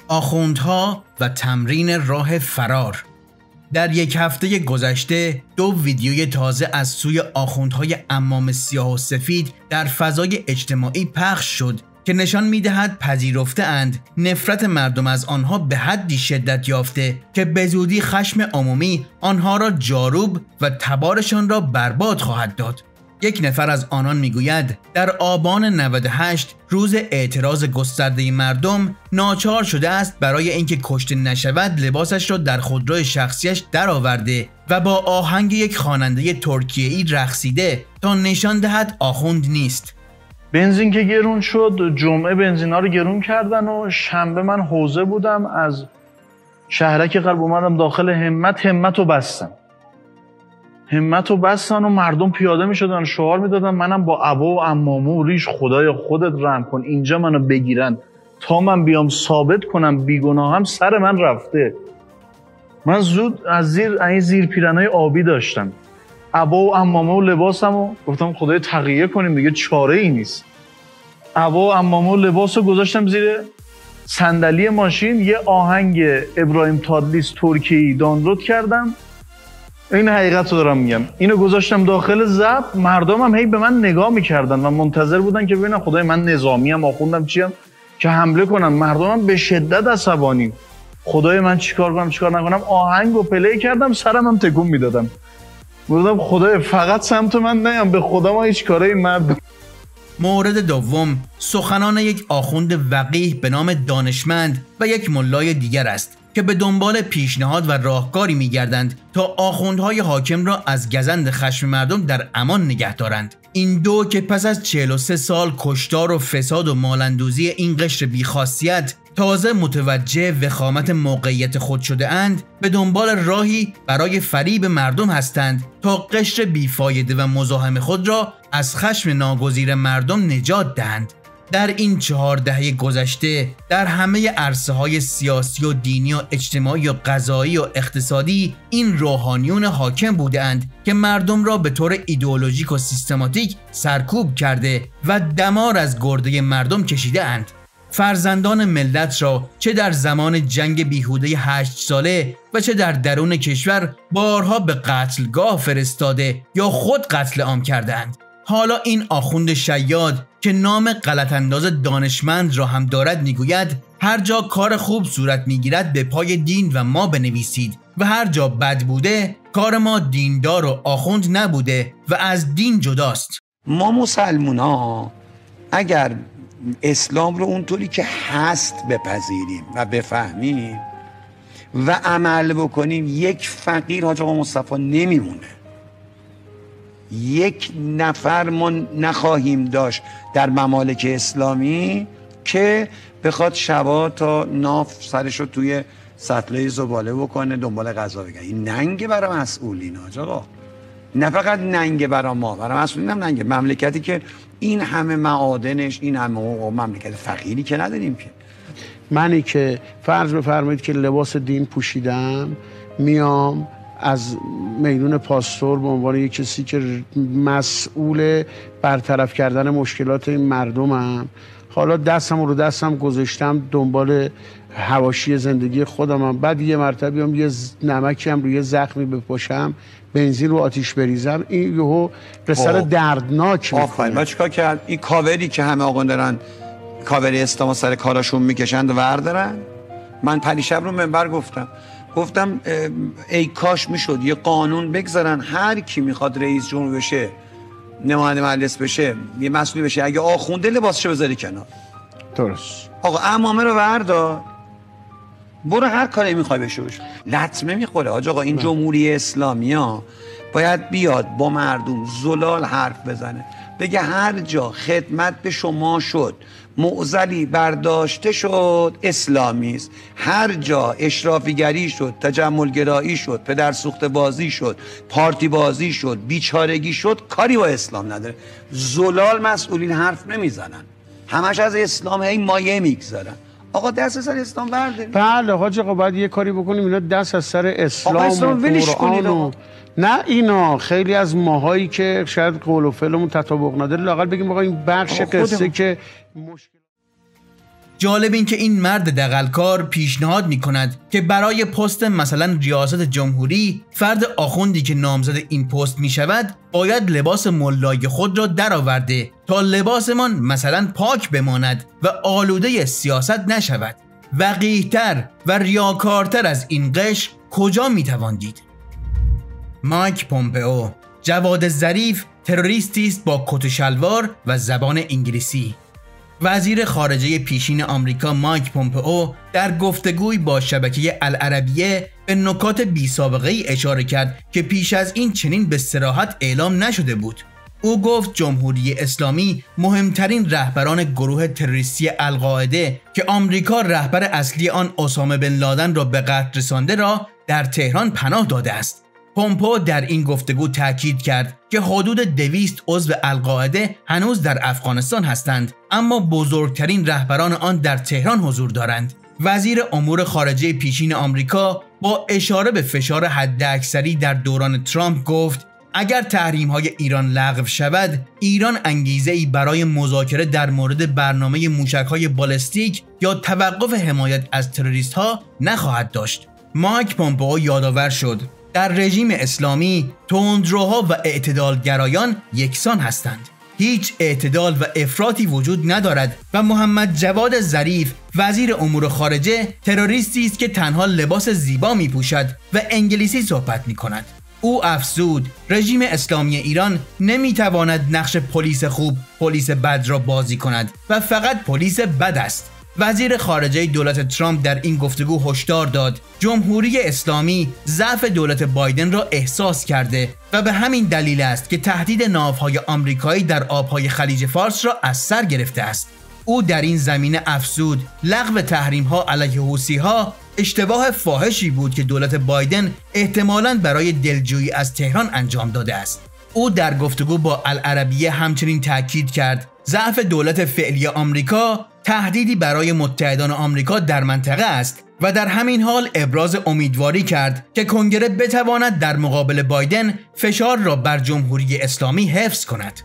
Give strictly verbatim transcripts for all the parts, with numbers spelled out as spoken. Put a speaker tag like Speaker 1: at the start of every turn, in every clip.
Speaker 1: آخوندها و تمرین راه فرار. در یک هفته گذشته دو ویدیوی تازه از سوی آخوندهای عمام سیاه و سفید در فضای اجتماعی پخش شد که نشان می‌دهد پذیرفته اند نفرت مردم از آنها به حدی شدت یافته که به زودی خشم عمومی آنها را جاروب و تبارشان را برباد خواهد داد. یک نفر از آنان میگوید در آبان نود و هشت روز اعتراض گسترده مردم ناچار شده است برای اینکه کشته نشود لباسش را در خودرو شخصیش درآورده و با آهنگ یک خواننده ترکیه‌ای رقصیده تا نشان دهد آخوند نیست.
Speaker 2: بنزین که گرون شد، جمعه بنزینا رو گرون کردن و شنبه من حوزه بودم، از شهرک قلب اومدم داخل همت، همت رو بستم همت رو بستن و مردم پیاده می شدن شعار می دادن منم با عبا و عمامو و ریش خدای خودت رحم کن اینجا منو بگیرن تا من بیام ثابت کنم بیگناهم سر من رفته. من زود از زیر این زیر پیرنای آبی داشتم، عبا و عمامه و لباسمو گفتم خدای تقیه کنیم دیگه چاره ای نیست. عبا و عمامه و لباسو گذاشتم زیر صندلی ماشین، یه آهنگ ابراهیم تادلیس ترکیه‌ای دانلود کردم. این حقیقت رو دارم میگم، اینو گذاشتم داخل ضبط، مردم هم هی به من نگاه میکردن و منتظر بودن که ببینن خدای من نظامی ام آخوندم چیم که حمله کنم. مردم هم به شدت عصبانی، خدای من چیکار کنم چیکار نکنم. آهنگو پلی کردم، سرم هم تکون میدادم، گفتم خدای فقط سمت من نیام، به خدا ما هیچ کاره این مردم.
Speaker 1: مورد دوم سخنان یک آخوند وقیح به نام دانشمند و یک ملای دیگر است که به دنبال پیشنهاد و راهکاری می‌گردند تا آخوندهای حاکم را از گزند خشم مردم در امان نگه دارند. این دو که پس از چهل و سه سال کشتار و فساد و مالندوزی این قشر بیخاصیت تازه متوجه وخامت موقعیت خود شده اند، به دنبال راهی برای فریب مردم هستند تا قشر بیفایده و مزاحم خود را از خشم ناگزیر مردم نجات دهند. در این چهار دهه گذشته در همه عرصه‌های سیاسی و دینی و اجتماعی و قضایی و اقتصادی این روحانیون حاکم بودند که مردم را به طور ایدئولوژیک و سیستماتیک سرکوب کرده و دمار از گرده مردم کشیده اند. فرزندان ملت را چه در زمان جنگ بیهوده هشت ساله و چه در درون کشور بارها به قتلگاه فرستاده یا خود قتل عام کردند. حالا این آخوند شیاد که نام غلط انداز دانشمند را هم دارد میگوید هر جا کار خوب صورت میگیرد به پای دین و ما بنویسید و هر جا بد بوده کار ما دیندار و آخوند نبوده و از دین جداست.
Speaker 3: ما مسلمان ها اگر اسلام رو اونطوری که هست بپذیریم و بفهمیم و عمل بکنیم، یک فقیر حاج آقا مصطفی نمیمونه، یک نفر ما نخواهیم داشت در ممالک اسلامی که بخواد شبا تا ناف سرش رو توی سطله زباله بکنه دنبال غذا بگه. این ننگه برای مسئولین حاج آقا، نه فقط ننگه برای ما، برای مسئولین هم ننگه. مملکتی که این همه معادنش، این همه مملکت فقیری که نداریم که.
Speaker 4: منی که فرض بفرمایید که لباس دین پوشیدم، میام از میدون پاستور به عنوان یک کسی که مسئول برطرف کردن مشکلات این مردمم، حالا دستم رو دستم گذاشتم دنبال حواشی زندگی خودمم، بعد یه مرتبه هم یه نمکی هم روی زخمی بپاشم، بنزین رو آتیش بریزم، این یهو قصر دردناک میکنه.
Speaker 3: ما چیکار کرد؟ این کاوری که همه آقا دارن کاوری اسلام سر کاراشون میکشند و وردارن، من پریشب رو منبر گفتم گفتم ای کاش میشد یه قانون بگذارن هر کی میخواد رئیس جمهور بشه، نماینده مجلس بشه، یه مسئولی بشه، اگه آخونده لباسشو بذاری کنار.
Speaker 4: درست.
Speaker 3: آقا عمامه رو بردار، برو هر کاری میخوای بشه بشه. لطمه میخوره حاج آقا. این جمهوری اسلامی ها باید بیاد با مردم زلال حرف بزنه، بگه هر جا خدمت به شما شد، معضلی برداشته شد، اسلامی است. هر جا اشرافیگری شد، تجملگرایی شد، پدر سوخته بازی شد، پارتی بازی شد، بیچارگی شد، کاری با اسلام نداره. زلال مسئولین حرف نمیزنن، همش از اسلام هی مایه میگذارن. آقا دست از سر اسلام بردارید.
Speaker 4: بله حاج آقا باید یه کاری بکنیم اینا دست از سر اسلام, اسلام و قرآن و نه اینا. خیلی از ماهایی که شاید قول و فعلمون تطابق نداره لااقل بگیم آقا این بخش قصه که مشکل
Speaker 1: جالب این که این مرد دغلکار پیشنهاد می کند که برای پست مثلا ریاست جمهوری فرد آخوندی که نامزد این پست می شود باید لباس ملای خود را درآورده تا لباسمان مثلا پاک بماند و آلوده سیاست نشود. وقیح‌تر و ریاکارتر از این قش کجا می توان دید؟ مایک پومپئو، جواد ظریف تروریستی است با کت و شلوار و زبان انگلیسی. وزیر خارجه پیشین آمریکا مایک پومپئو در گفتگوی با شبکه العربیه به نکات بی سابقه ای اشاره کرد که پیش از این چنین به صراحت اعلام نشده بود. او گفت جمهوری اسلامی مهمترین رهبران گروه تروریستی القاعده که آمریکا رهبر اصلی آن اسامه بن لادن را به قتل رسانده را در تهران پناه داده است. پومپئو در این گفتگو تاکید کرد که حدود دویست عضو القاعده هنوز در افغانستان هستند، اما بزرگترین رهبران آن در تهران حضور دارند. وزیر امور خارجه پیشین آمریکا با اشاره به فشار حداکثری در دوران ترامپ گفت اگر تحریم‌های ایران لغو شود، ایران انگیزه‌ای برای مذاکره در مورد برنامه موشک‌های بالستیک یا توقف حمایت از تروریست‌ها نخواهد داشت. مایک پومپئو یادآور شد در رژیم اسلامی تندروها و اعتدالگرایان یکسان هستند. هیچ اعتدال و افراطی وجود ندارد و محمد جواد ظریف وزیر امور خارجه تروریستی است که تنها لباس زیبا می پوشد و انگلیسی صحبت می کند. او افزود رژیم اسلامی ایران نمی تواند نقش پلیس خوب پلیس بد را بازی کند و فقط پلیس بد است. وزیر خارجه دولت ترامپ در این گفتگو هشدار داد جمهوری اسلامی ضعف دولت بایدن را احساس کرده و به همین دلیل است که تهدید ناوهای آمریکایی در آبهای خلیج فارس را از سر گرفته است. او در این زمینه افزود لغو تحریم‌ها علیه حوثی‌ها اشتباه فاحشی بود که دولت بایدن احتمالاً برای دلجویی از تهران انجام داده است. او در گفتگو با العربیه همچنین تاکید کرد ضعف دولت فعلی آمریکا تهدیدی برای متحدان آمریکا در منطقه است و در همین حال ابراز امیدواری کرد که کنگره بتواند در مقابل بایدن فشار را بر جمهوری اسلامی حفظ کند.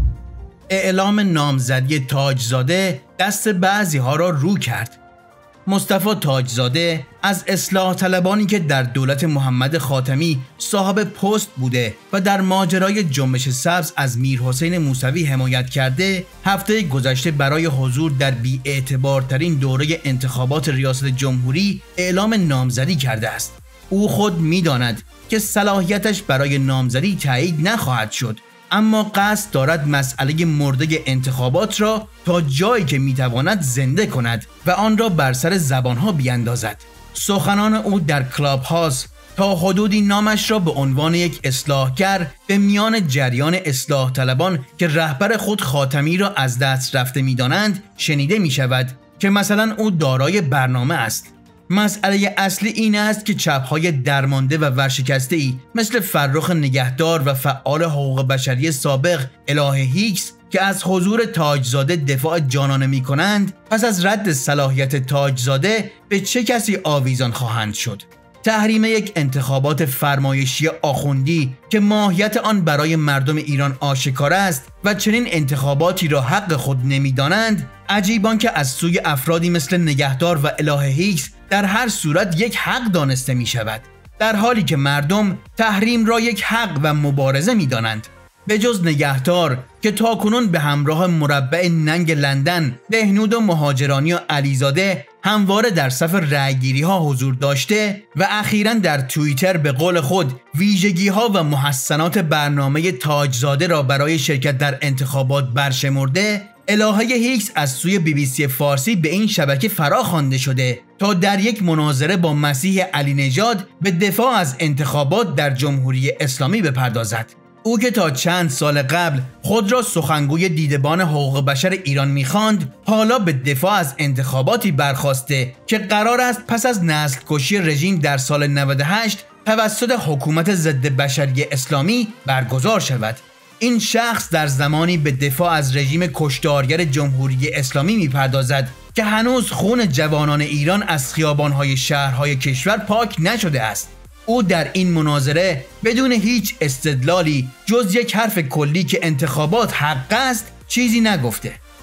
Speaker 1: اعلام نامزدی تاجزاده دست بعضی ها را رو کرد. مصطفی تاجزاده از اصلاح طلبانی که در دولت محمد خاتمی صاحب پست بوده و در ماجرای جنبش سبز از میرحسین موسوی حمایت کرده، هفته گذشته برای حضور در بی‌اعتبارترین دوره انتخابات ریاست جمهوری اعلام نامزدی کرده است. او خود می‌داند که صلاحیتش برای نامزدی تایید نخواهد شد، اما قصد دارد مسئله مرده انتخابات را تا جایی که میتواند زنده کند و آن را بر سر زبانها بیاندازد. سخنان او در کلاب هاوس تا حدودی نامش را به عنوان یک اصلاحگر به میان جریان اصلاح طلبان که رهبر خود خاتمی را از دست رفته میدانند شنیده می شود که مثلا او دارای برنامه است. مسئله اصلی این است که چپ‌های درمانده و ورشکسته‌ای مثل فرخ نگهدار و فعال حقوق بشری سابق الهه هیکس که از حضور تاجزاده دفاع جانانه می کنند پس از رد صلاحیت تاجزاده به چه کسی آویزان خواهند شد؟ تحریم یک انتخابات فرمایشی آخوندی که ماهیت آن برای مردم ایران آشکار است و چنین انتخاباتی را حق خود نمی‌دانند، عجیبان که از سوی افرادی مثل نگهدار و الهه هیکس در هر صورت یک حق دانسته می شود، در حالی که مردم تحریم را یک حق و مبارزه می دانند. به جز نگهدار که تاکنون به همراه مربع ننگ لندن، بهنود و مهاجرانی و علیزاده همواره در صف رأیگیری ها حضور داشته و اخیراً در توییتر به قول خود ویژگی ها و محسنات برنامه تاجزاده را برای شرکت در انتخابات برشمرده، الهه هیکس از سوی بی بی سی فارسی به این شبکه فرا خوانده شده تا در یک مناظره با مسیح علی نژاد به دفاع از انتخابات در جمهوری اسلامی بپردازد. او که تا چند سال قبل خود را سخنگوی دیدبان حقوق بشر ایران می‌خواند، حالا به دفاع از انتخاباتی برخاسته که قرار است پس از نسل کشی رژیم در سال نود و هشت توسط حکومت ضد بشری اسلامی برگزار شود. این شخص در زمانی به دفاع از رژیم کشتارگر جمهوری اسلامی می‌پردازد که هنوز خون جوانان ایران از خیابان‌های شهرهای کشور پاک نشده است. او در این مناظره بدون هیچ استدلالی جز یک حرف کلی که انتخابات حق است چیزی نگفته.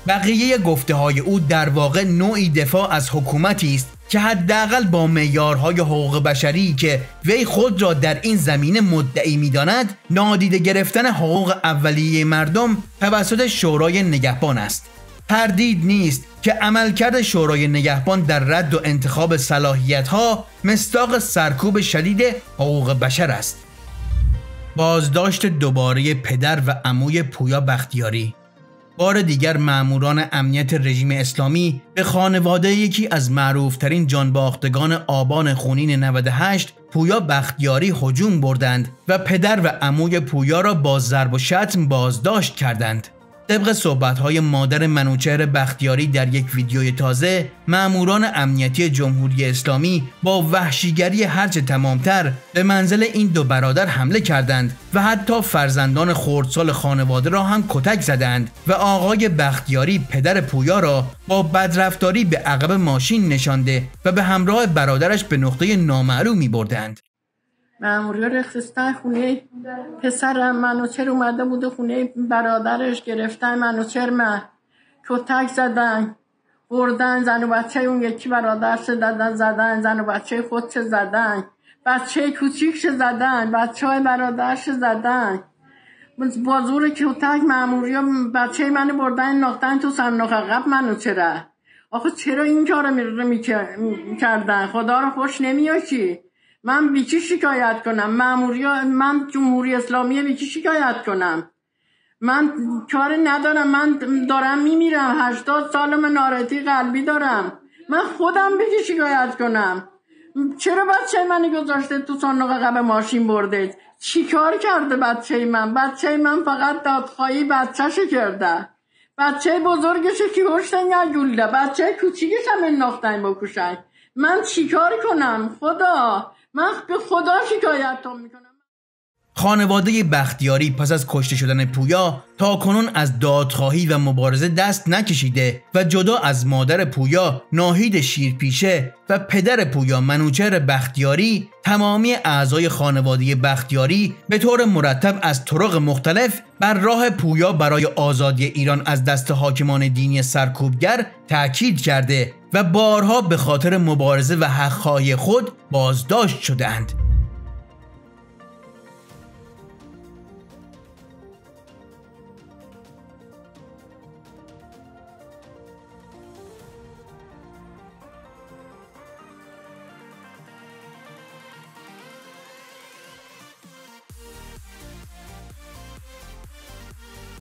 Speaker 1: بقیه گفته های او در واقع نوعی دفاع از حکومتی است که حداقل با معیارهای حقوق بشری که وی خود را در این زمینه مدعی می‌داند نادیده گرفتن حقوق اولیه مردم توسط شورای نگهبان است. تردید نیست که عملکرد شورای نگهبان در رد و انتخاب صلاحیت‌ها مصداق سرکوب شدید حقوق بشر است. بازداشت دوباره پدر و عموی پویا بختیاری. بار دیگر ماموران امنیت رژیم اسلامی به خانواده یکی از معروفترین جانباختگان آبان خونین نود و هشت پویا بختیاری هجوم بردند و پدر و عموی پویا را با ضرب و شتم بازداشت کردند. طبق صحبت‌های مادر منوچهر بختیاری در یک ویدیوی تازه، ماموران امنیتی جمهوری اسلامی با وحشیگری هرچه تمامتر به منزل این دو برادر حمله کردند و حتی فرزندان خردسال خانواده را هم کتک زدند و آقای بختیاری پدر پویا را با بدرفتاری به عقب ماشین نشانده و به همراه برادرش به نقطه نامعلومی بردند.
Speaker 5: ماموریا رخصتن خونه پسرم منوچهر اومده بوده خونه برادرش، گرفتن منوچهر من کتک زدن بردن، زن و بچه اون یکی برادرش زدن زدن زن و بچه خودش زدن، بچه کوچیکش زدن، بچه های برادرش زدن با زور کتک. ماموریا بچه منو بردن ناختن تو صندوق عقب منوچهر. آخه چرا این کارو میکردن؟ خدا رو خوش نمیاد چی؟ من بی کی شکایت کنم؟ ماموریا من جمهوری اسلامی بی کی شکایت کنم؟ من کار ندارم، من دارم میمیرم، هشتاد سالم نارتی قلبی دارم، من خودم بی کی شکایت کنم؟ چرا بچه منی گذاشته تو صندوق عقب ماشین برده؟ چی کار کرده بچه من؟ بچه من فقط دادخواهی بچه‌ش کرده، بچه بزرگش که کشتن یا گولده، بچه کوچیکش هم انداختن بکشن. من چی کار کنم؟ خدا، من به خدا شکایتم میکنم.
Speaker 1: خانواده بختیاری پس از کشته شدن پویا تا کنون از دادخواهی و مبارزه دست نکشیده و جدا از مادر پویا ناهید شیرپیشه و پدر پویا منوچهر بختیاری، تمامی اعضای خانواده بختیاری به طور مرتب از طرق مختلف بر راه پویا برای آزادی ایران از دست حاکمان دینی سرکوبگر تاکید کرده و بارها به خاطر مبارزه و حق‌خواهی خود بازداشت شدند.